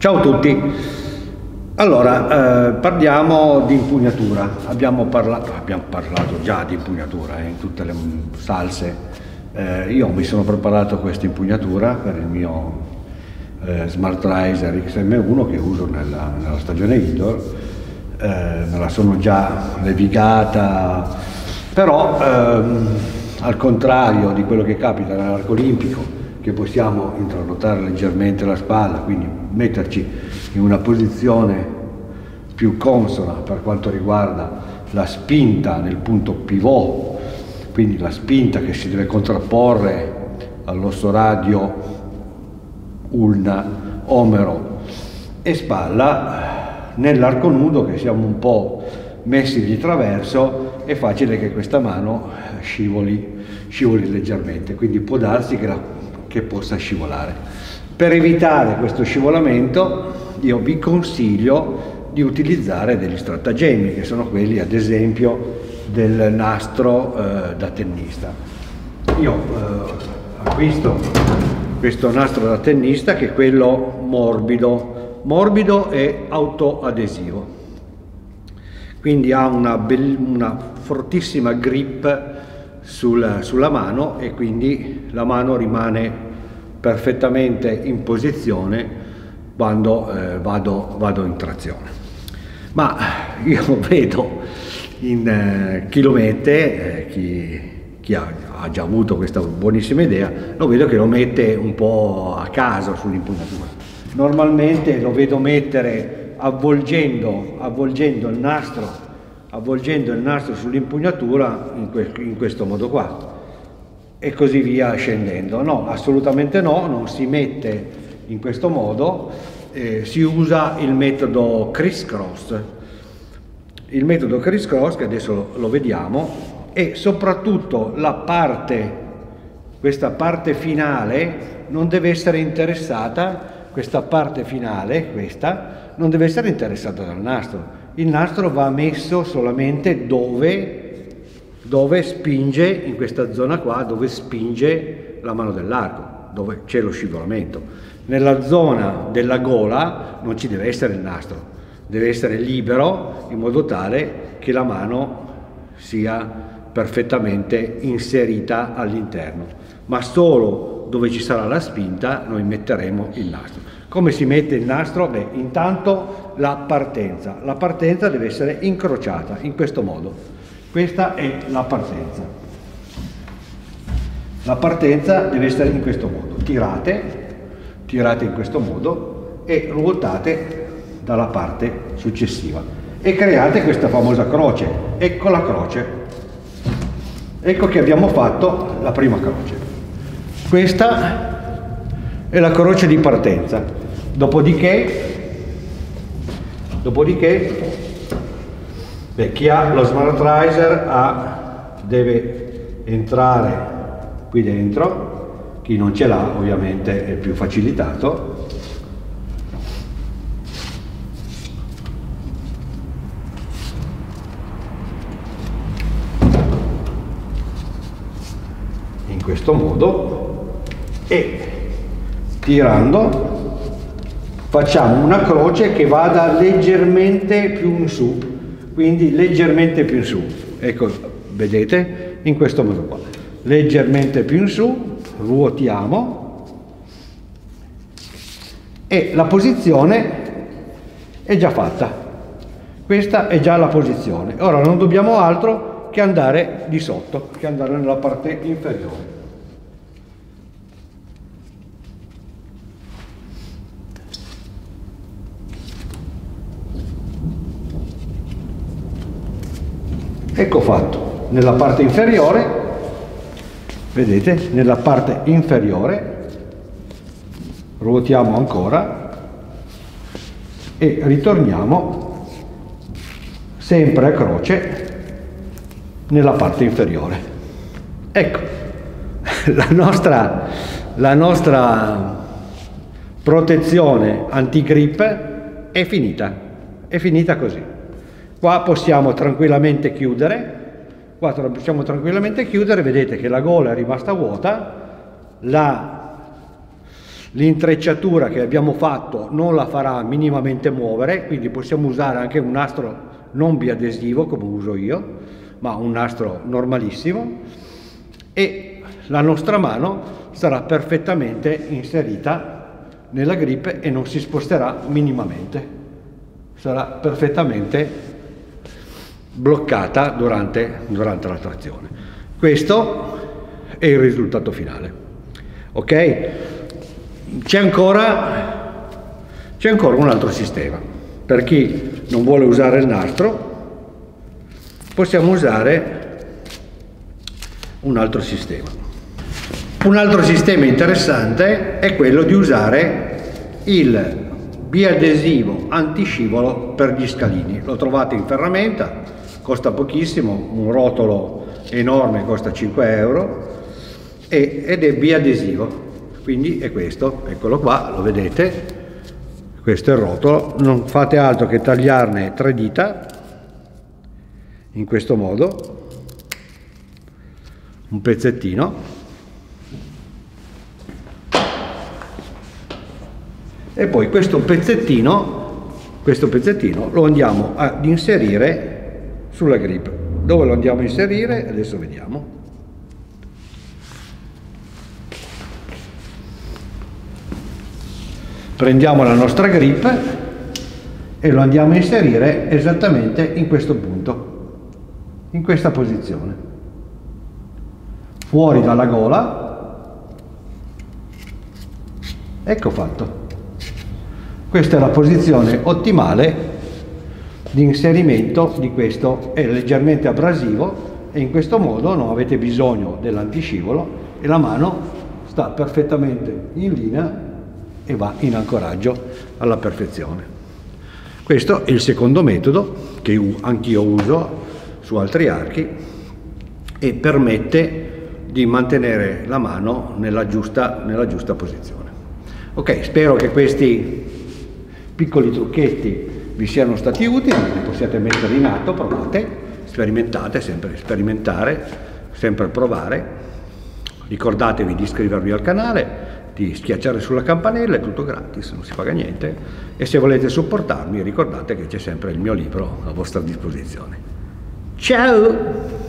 Ciao a tutti. Allora, parliamo di impugnatura. Abbiamo parlato già di impugnatura in tutte le salse. Io mi sono preparato questa impugnatura per il mio Smartriser XM1 che uso nella stagione indoor. Me la sono già levigata, però al contrario di quello che capita nell'arco olimpico, che possiamo intrarottare leggermente la spalla, quindi metterci in una posizione più consona per quanto riguarda la spinta nel punto pivot, quindi la spinta che si deve contrapporre all'osso radio, ulna, omero e spalla. Nell'arco nudo, che siamo un po' messi di traverso, è facile che questa mano scivoli leggermente, quindi può darsi che possa scivolare. Per evitare questo scivolamento io vi consiglio di utilizzare degli stratagemmi, che sono quelli ad esempio del nastro da tennista. Io acquisto questo nastro da tennista, che è quello morbido e autoadesivo, quindi ha una fortissima grip sulla mano, e quindi la mano rimane perfettamente in posizione quando vado in trazione. Ma io vedo in chi lo mette, chi ha già avuto questa buonissima idea, lo vedo che lo mette un po' a caso sull'impugnatura. Normalmente lo vedo mettere avvolgendo il nastro sull'impugnatura in questo modo qua, e così via scendendo. No, assolutamente no, non si mette in questo modo, si usa il metodo criss-cross. Il metodo criss-cross, che adesso lo vediamo, e soprattutto questa parte finale non deve essere interessata, questa parte finale, non deve essere interessata dal nastro. Il nastro va messo solamente dove spinge, in questa zona qua, dove spinge la mano dell'arco, dove c'è lo scivolamento. Nella zona della gola non ci deve essere il nastro, deve essere libero, in modo tale che la mano sia perfettamente inserita all'interno, ma solo dove ci sarà la spinta noi metteremo il nastro. Come si mette il nastro? Beh, intanto la partenza deve essere incrociata in questo modo. Questa è la partenza. La partenza deve essere in questo modo. Tirate in questo modo e ruotate dalla parte successiva e create questa famosa croce. Ecco la croce. Ecco che abbiamo fatto la prima croce. Questa è la croce di partenza. Dopodiché chi ha lo Smartriser deve entrare qui dentro, chi non ce l'ha ovviamente è più facilitato. In questo modo, e tirando facciamo una croce che vada leggermente più in su, quindi leggermente più in su. Ecco, vedete, in questo modo qua, leggermente più in su, ruotiamo e la posizione è già fatta. Questa è già la posizione. Ora non dobbiamo altro che andare di sotto, che andare nella parte inferiore. Ecco fatto, nella parte inferiore, vedete, nella parte inferiore ruotiamo ancora e ritorniamo sempre a croce nella parte inferiore. Ecco, la nostra protezione anti-grip è finita così. Qua possiamo tranquillamente chiudere, vedete che la gola è rimasta vuota, L'intrecciatura che abbiamo fatto non la farà minimamente muovere, quindi possiamo usare anche un nastro non biadesivo come uso io, ma un nastro normalissimo, e la nostra mano sarà perfettamente inserita nella grip e non si sposterà minimamente, sarà perfettamente bloccata durante la trazione. Questo è il risultato finale. Ok? C'è ancora un altro sistema. Per chi non vuole usare il nastro, possiamo usare un altro sistema. Un altro sistema interessante è quello di usare il biadesivo antiscivolo per gli scalini. Lo trovate in ferramenta, costa pochissimo, un rotolo enorme costa 5 euro ed è biadesivo. Quindi è questo, eccolo qua, lo vedete, questo è il rotolo, non fate altro che tagliarne 3 dita, in questo modo, un pezzettino, e poi questo pezzettino lo andiamo ad inserire sulla grip. Dove lo andiamo a inserire? Adesso vediamo. Prendiamo la nostra grip e lo andiamo a inserire esattamente in questo punto, in questa posizione, fuori dalla gola. Ecco fatto. Questa è la posizione ottimale di inserimento di questo, è leggermente abrasivo e in questo modo non avete bisogno dell'antiscivolo e la mano sta perfettamente in linea e va in ancoraggio alla perfezione. Questo è il secondo metodo che anch'io uso su altri archi e permette di mantenere la mano nella giusta posizione. Ok, spero che questi piccoli trucchetti vi siano stati utili, li possiate mettere in atto, provate, sperimentate, sempre sperimentare, sempre provare. Ricordatevi di iscrivervi al canale, di schiacciare sulla campanella, è tutto gratis, non si paga niente, e se volete supportarmi ricordate che c'è sempre il mio libro a vostra disposizione. Ciao!